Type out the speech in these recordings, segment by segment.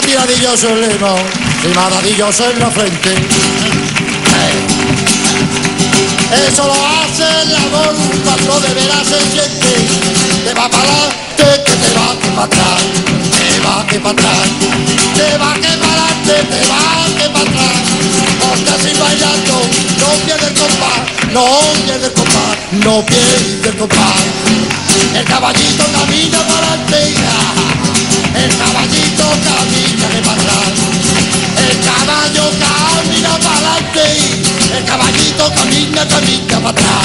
maravilloso el limón y maravilloso en la frente. Eso lo hace el amor cuando de veras se siente. Te va para adelante, que te va que para atrás, te va que para atrás, te va que para adelante, te va que para atrás. Porque así bailando no pierde el compás, no pierde el compás, no pierde el compás. El caballito camina para adelante, el caballito camina de para atrás. El caballo camina para adelante, el caballito camina, camina para atrás.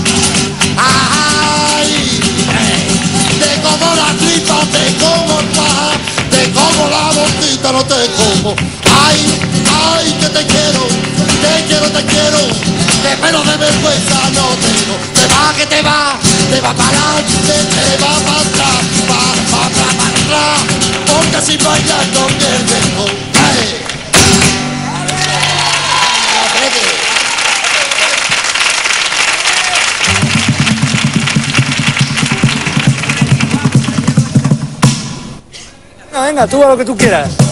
Ay, te como la tripa, te como el paja, te como la boquita, no te como. Ay, ay, que te quiero, te quiero, te quiero, que pelo de vergüenza no tengo. Te va, que te va para adelante, te va para atrás, para atrás, para atrás, porque así bailando pierde el compás. Venga, tú a lo que tú quieras.